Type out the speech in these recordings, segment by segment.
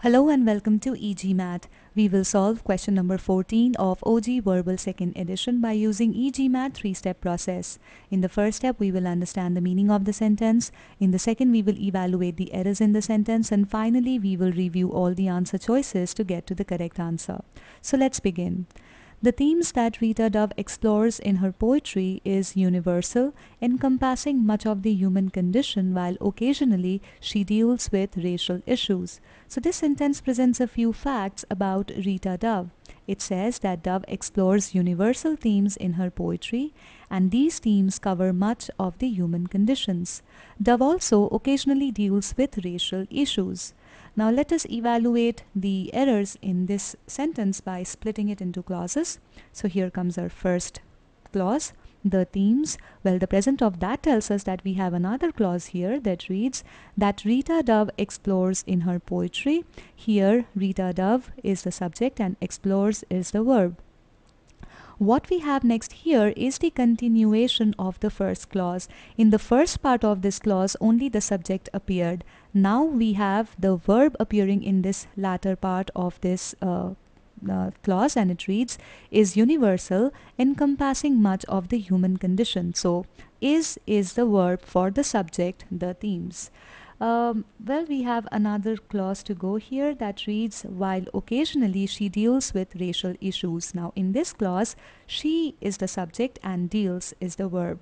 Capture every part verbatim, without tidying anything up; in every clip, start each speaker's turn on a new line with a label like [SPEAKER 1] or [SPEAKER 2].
[SPEAKER 1] Hello and welcome to E G Math. We will solve question number fourteen of O G Verbal second edition by using E G Math three-step process. In the first step, we will understand the meaning of the sentence. In the second, we will evaluate the errors in the sentence. And finally, we will review all the answer choices to get to the correct answer. So let's begin. The themes that Rita Dove explores in her poetry is universal, encompassing much of the human condition, while occasionally she deals with racial issues. So this sentence presents a few facts about Rita Dove. It says that Dove explores universal themes in her poetry, and these themes cover much of the human conditions. Dove also occasionally deals with racial issues. Now let us evaluate the errors in this sentence by splitting it into clauses. So here comes our first clause, the themes. Well, the present of that tells us that we have another clause here that reads that Rita Dove explores in her poetry. Here Rita Dove is the subject and explores is the verb. What we have next here is the continuation of the first clause. In the first part of this clause, only the subject appeared. Now we have the verb appearing in this latter part of this uh, uh, clause, and it reads, is universal, encompassing much of the human condition. So, is is the verb for the subject, the themes. Um, well, we have another clause to go here that reads, while occasionally she deals with racial issues. Now, in this clause, she is the subject and deals is the verb.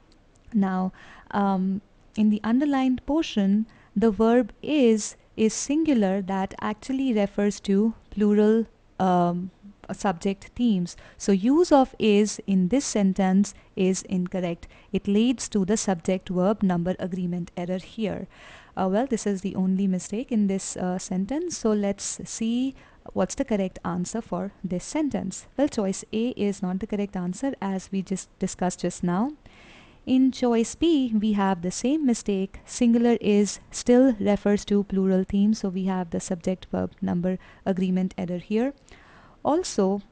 [SPEAKER 1] Now, um, in the underlined portion, the verb is is singular that actually refers to plural um, subject themes. So use of is in this sentence is incorrect. It leads to the subject verb number agreement error here. Uh, well, this is the only mistake in this uh, sentence. So let's see what's the correct answer for this sentence. Well, choice A is not the correct answer as we just discussed just now. In choice B, we have the same mistake. Singular is still refers to plural themes, so we have the subject verb number agreement error here. Also,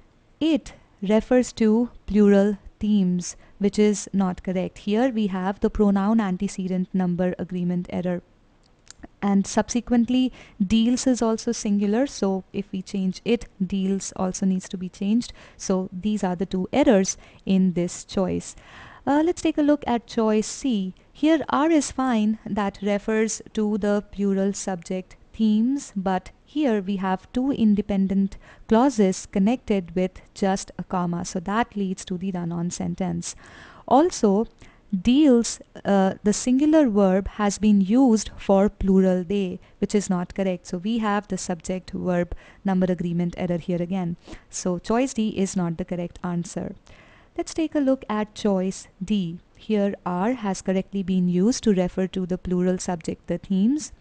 [SPEAKER 1] it refers to plural themes, which is not correct. Here we have the pronoun antecedent number agreement error. And subsequently, deals is also singular, so if we change it, deals also needs to be changed. So these are the two errors in this choice. Uh, let's take a look at choice C. Here R is fine, that refers to the plural subject themes, but here we have two independent clauses connected with just a comma, so that leads to the run-on sentence. Also, deals, uh, the singular verb has been used for plural they, which is not correct. So we have the subject verb number agreement error here again. So choice D is not the correct answer. Let's take a look at choice D. Here are has correctly been used to refer to the plural subject, the themes.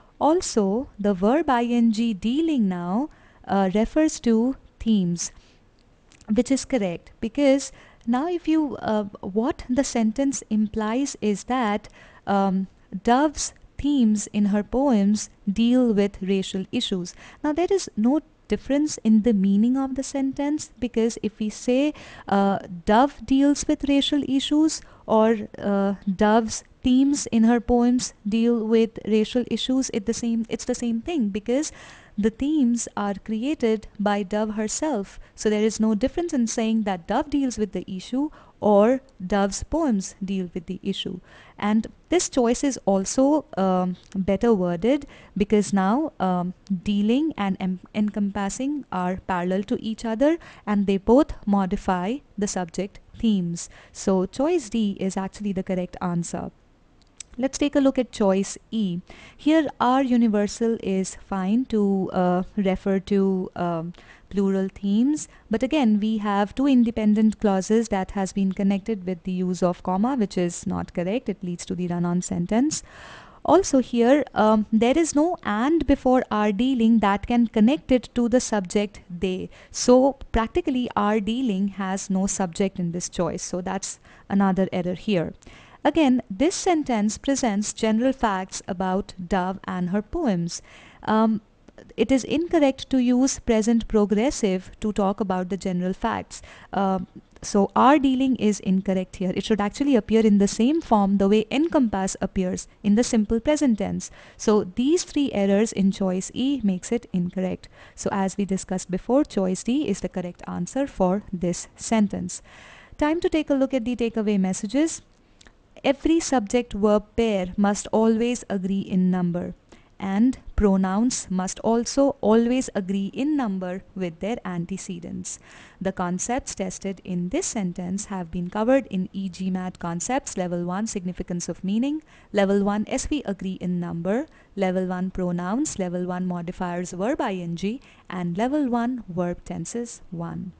[SPEAKER 1] Also, the verb ing dealing now uh, refers to themes, which is correct, because now if you uh, what the sentence implies is that um, Dove's themes in her poems deal with racial issues. Now there is no difference in the meaning of the sentence, because if we say uh, Dove deals with racial issues or uh, Dove's themes in her poems deal with racial issues, it the same it's the same thing, because the themes are created by Dove herself. So there is no difference in saying that Dove deals with the issue or Dove's poems deal with the issue. And this choice is also um, better worded, because now um, dealing and em encompassing are parallel to each other, and they both modify the subject themes. So choice D is actually the correct answer. Let's take a look at choice E. Here R universal is fine to uh, refer to um, plural themes, but again we have two independent clauses that has been connected with the use of comma, which is not correct. It leads to the run-on sentence. Also here um, there is no and before R dealing that can connect it to the subject they. So practically R dealing has no subject in this choice. So that's another error here. Again, this sentence presents general facts about Dove and her poems. Um, it is incorrect to use present progressive to talk about the general facts. Uh, So our dealing is incorrect here. It should actually appear in the same form the way encompass appears in the simple present tense. So these three errors in choice E makes it incorrect. So as we discussed before, choice D is the correct answer for this sentence. Time to take a look at the takeaway messages. Every subject-verb pair must always agree in number, and pronouns must also always agree in number with their antecedents. The concepts tested in this sentence have been covered in E G MAT Concepts Level one Significance of Meaning, Level one S V Agree in Number, Level one Pronouns, Level one Modifiers Verb ing, and Level one Verb Tenses one.